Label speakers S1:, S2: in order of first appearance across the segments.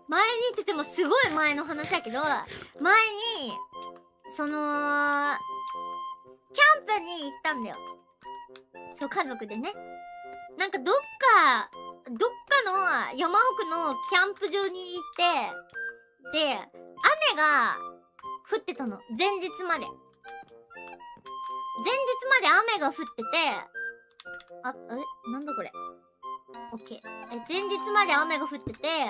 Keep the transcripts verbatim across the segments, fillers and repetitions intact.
S1: 前にって言ってもすごい前の話だけど、前にそのキャンプに行ったんだよ。そう、家族でね。なんかどっかどっかの山奥のキャンプ場に行って、で雨が降ってたの、前日まで。前日まで雨が降ってて、あ、え、なんだこれ。オッケー。え、前日まで雨が降ってて、で、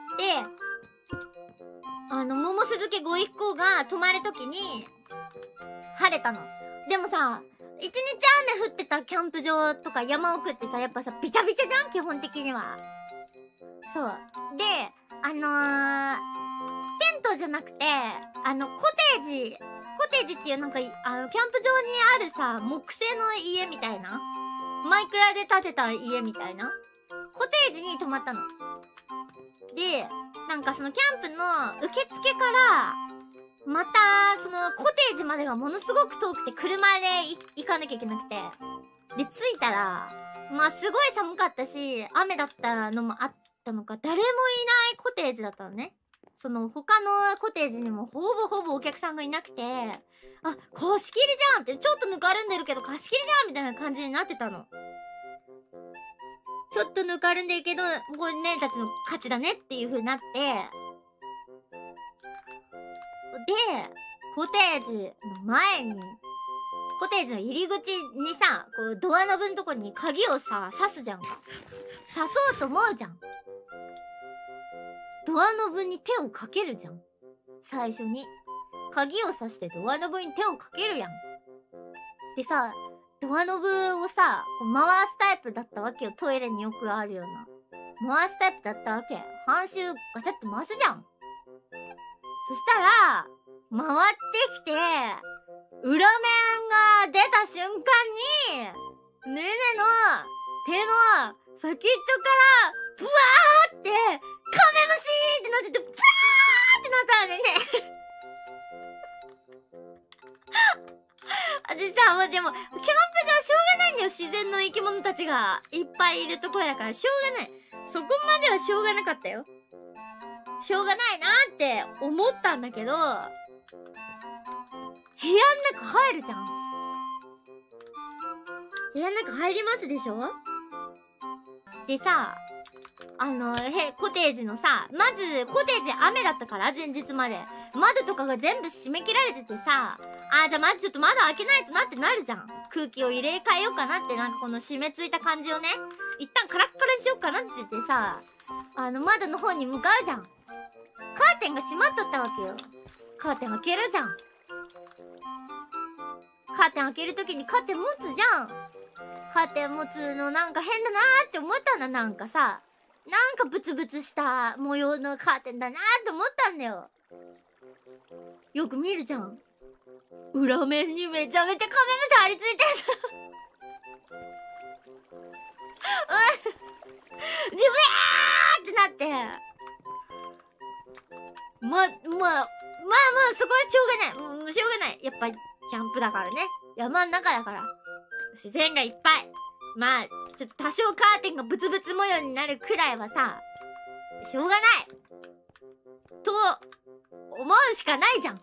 S1: あの、桃鈴家ご一行が泊まるときに、晴れたの。でもさ、一日雨降ってたキャンプ場とか山奥ってさ、やっぱさ、ビチャビチャじゃん、基本的には。そう。で、あのー、テントじゃなくて、あの、コテージ、コテージっていうなんか、あの、キャンプ場にあるさ、木製の家みたいな、マイクラで建てた家みたいなコテージに泊まったの。で、なんかそのキャンプの受付から、また、そのコテージまでがものすごく遠くて車で行かなきゃいけなくて。で、着いたら、まあすごい寒かったし、雨だったのもあったのか、誰もいないコテージだったのね。その他のコテージにもほぼほぼお客さんがいなくて、あ、貸し切りじゃんって、ちょっとぬかるんでるけど貸し切りじゃんみたいな感じになってたの。ちょっとぬかるんでるけど、これねたちの勝ちだねっていう風になって、で、コテージの前に、コテージの入り口にさ、こうドアノブのとこに鍵をさ、刺すじゃんか。刺そうと思うじゃん。ドアノブに手をかけるじゃん。最初に。鍵を刺してドアノブに手をかけるやん。でさ、ドアノブをさ、こう回すタイプだったわけよ。トイレによくあるような。回すタイプだったわけ。半周ガチャって回すじゃん。そしたら、回ってきて、裏面が出た瞬間に、ねねの手の先っちょから、ブワーって、カメムシってなってて、ブワーってなったんだよね。私さ、もうでも、キャンプ場しょうがないんだよ。自然の生き物たちがいっぱいいるところだから、しょうがない。そこまではしょうがなかったよ。しょうがないなーって思ったんだけど、部屋の中入るじゃん。部屋の中入りますでしょ。でさ、あの、へ、コテージのさ、まず、コテージ雨だったから、前日まで。窓とかが全部閉め切られててさ、あー、じゃあまずちょっと窓開けないとなってなるじゃん。空気を入れ替えようかなって、なんかこの締め付いた感じをね、一旦カラッカラにしようかなって言ってさ、あの、窓の方に向かうじゃん。カーテンが閉まっとったわけよ。カーテン開けるじゃん。カーテン開けるときにカーテン持つじゃん。カーテン持つのなんか変だなーって思ったんだ。なんかさ、なんかブツブツした模様のカーテンだなーって思ったんだよ。よく見るじゃん。裏面にめちゃめちゃカメムシ張り付いてる。で、うわーってなって。ま、まあ、まあまあ、そこはしょうがない。もうしょうがない。やっぱ、キャンプだからね。山ん中だから。自然がいっぱい。まあ、ちょっと多少カーテンがブツブツ模様になるくらいはさ、しょうがないと、思うしかないじゃん。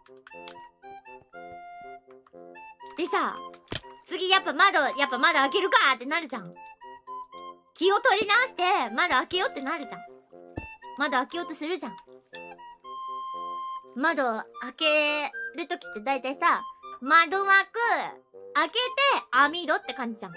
S1: でさ、次やっぱ窓、やっぱ窓開けるかってなるじゃん。気を取り直して、窓開けようってなるじゃん。窓開けようとするじゃん。窓開けるときってだいたいさ、窓枠、開けて網戸って感じじゃん。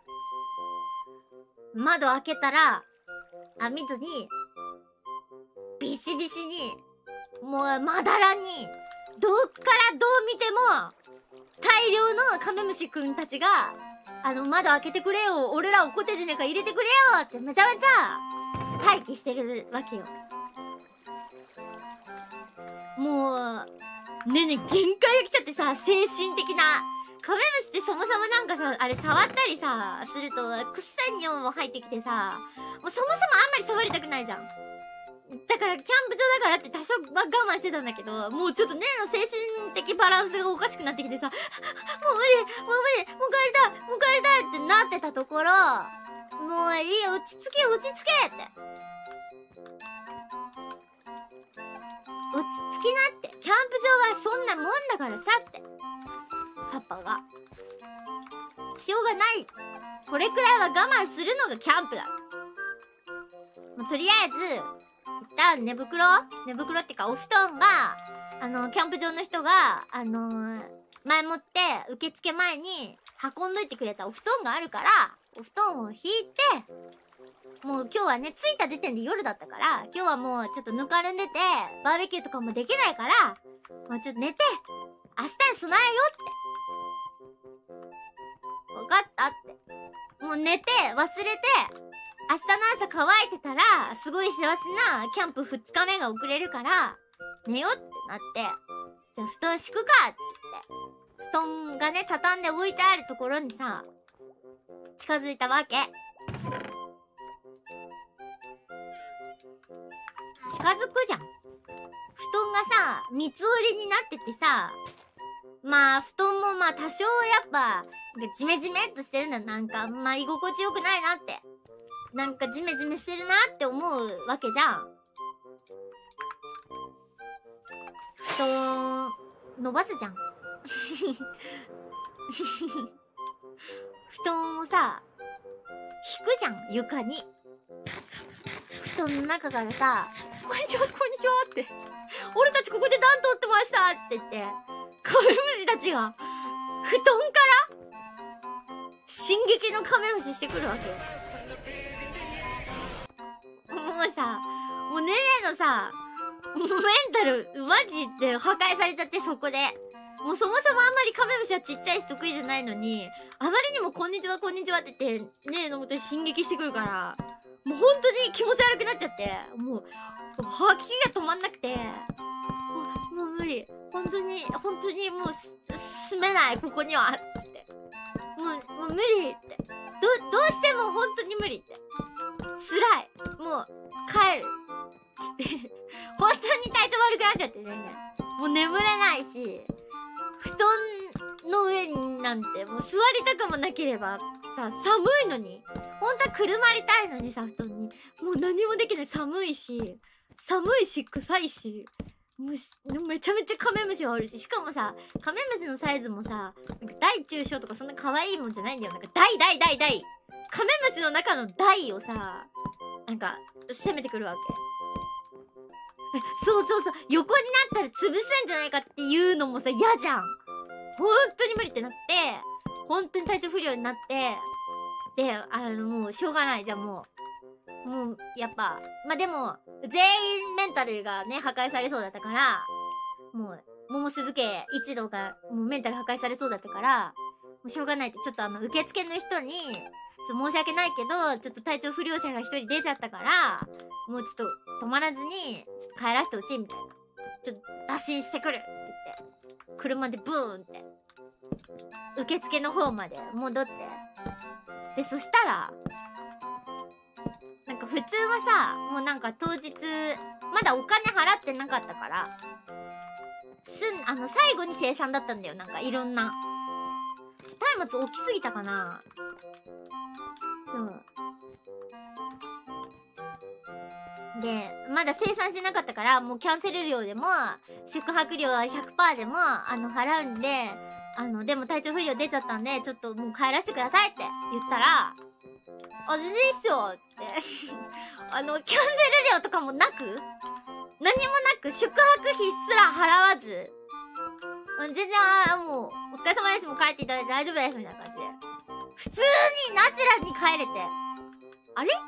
S1: 窓開けたら、網戸に、ビシビシに、もうまだらに、どっからどう見ても、大量のカメムシくんたちが、あの、窓開けてくれよ、俺らをコテージなんか入れてくれよってめちゃめちゃ、待機してるわけよ。もう、ねえねえ、限界が来ちゃってさ、精神的な。カメムシってそもそもなんかさ、あれ触ったりさ、すると、くっさい匂いも入ってきてさ、もうそもそもあんまり触りたくないじゃん。だから、キャンプ場だからって多少は我慢してたんだけど、もうちょっとねの精神的バランスがおかしくなってきてさ、もう無理、もう無理、もう帰りたい、もう帰りたいってなってたところ、もういいよ、落ち着け、落ち着けって。 落ち着きなって。キャンプ場はそんなもんだからさって。パパが。しょうがない。これくらいは我慢するのがキャンプだ。もうとりあえず、一旦寝袋寝袋ってかお布団が、あの、キャンプ場の人が、あのー、前もって受付前に運んどいてくれたお布団があるから、お布団を引いて、もう今日はね、着いた時点で夜だったから、今日はもうちょっとぬかるんでて、バーベキューとかもできないから、もうちょっと寝て、明日に備えよって。わかったって。もう寝て、忘れて、明日の朝乾いてたら、すごい幸せなキャンプふつかめが遅れるから、寝よってなって、じゃあ布団敷くかって言って、布団がね、畳んで置いてあるところにさ、近づいたわけ。近づくじゃん。布団がさ、三つ折りになっててさ、まあ、布団もまあ多少やっぱ、ジメジメっとしてるんだ。なんか、まあ居心地よくないなって。なんかジメジメしてるなって思うわけじゃん。布団、伸ばすじゃん。布団をさ、引くじゃん、床に。布団の中からさ、こんにちは、こんにちはって。俺たちここで暖取ってましたって言って、カメムシたちが、布団から進撃のカメムシしてくるわけ。もうさ、もうねねのさ、メンタル、マジで破壊されちゃって、そこで。もうそもそもあんまりカメムシはちっちゃいし得意じゃないのに、あまりにもこんにちは、こんにちはって言って、ねねの元に進撃してくるから、もう本当に気持ち悪くなっちゃって、もう、吐き気が止まんなくて、もう、もう無理。本当に、本当にもうす、住めない、ここには、つって。もう、もう無理って。ど、どうしても本当に無理って。辛い。もう、帰る。つって。本当に体調悪くなっちゃってね。もう眠れないし、布団の上になんてもう座りたくもなければさ、寒いのに。本当はくるまりたいのにさ、布団に。もう何もできない。寒いし、寒いし、臭いし。もうめちゃめちゃカメムシはおるし、しかもさ、カメムシのサイズもさ、なんか大中小とかそんな可愛いもんじゃないんだよ。なんか大大大大カメムシの中の大をさ、なんか攻めてくるわけ。え、そうそうそう、横になったら潰すんじゃないかっていうのもさ、嫌じゃん。ほんとに無理ってなって、ほんとに体調不良になって、で、あの、もうしょうがないじゃん、もう。もう、やっぱ、まあ、でも、全員メンタルがね、破壊されそうだったから、もう、桃鈴家一同が、もうメンタル破壊されそうだったから、もうしょうがないって、ちょっとあの、受付の人に、ちょっと申し訳ないけど、ちょっと体調不良者が一人出ちゃったから、もうちょっと止まらずに、ちょっと帰らせてほしいみたいな。ちょっと打診してくるって言って、車でブーンって、受付の方まで戻って。で、そしたら、なんか普通はさ、もうなんか当日、まだお金払ってなかったから、すん、あの、最後に生産だったんだよ。なんかいろんな。松明大きすぎたかな。そう。で、まだ生産してなかったから、もうキャンセル料でも、宿泊料は ひゃくパーセント でも、あの、払うんで、あの、でも体調不良出ちゃったんで、ちょっともう帰らせてくださいって言ったら、あ、全然いいっしょって。あの、キャンセル料とかもなく、何もなく、宿泊費すら払わず、全然、あもう、お疲れ様です、もう帰っていただいて大丈夫です、みたいな感じで。普通にナチュラルに帰れて、あれって。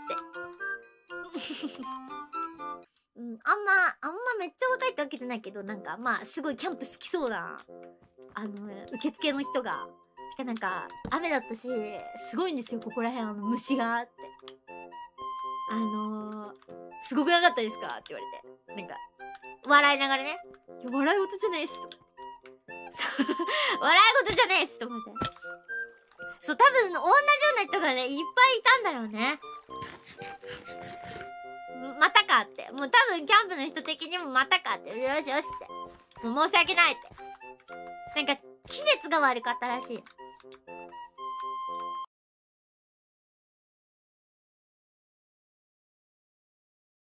S1: うん、あんま、あんまめっちゃ若いってわけじゃないけど、なんか、まあ、すごいキャンプ好きそうな、あの、受付の人が、てかなんか、雨だったし、すごいんですよ、ここら辺、あの、虫が、って。あのー、すごくなかったですかって言われて。なんか、笑いながらね。いや、笑い事じゃねえし、と。笑い事じゃねえし、と思って。そう、多分、同じような人がね、いっぱいいたんだろうね。またかって。もう多分、キャンプの人的にもまたかって。よしよしって。もう申し訳ないって。なんか、季節が悪かったらしい。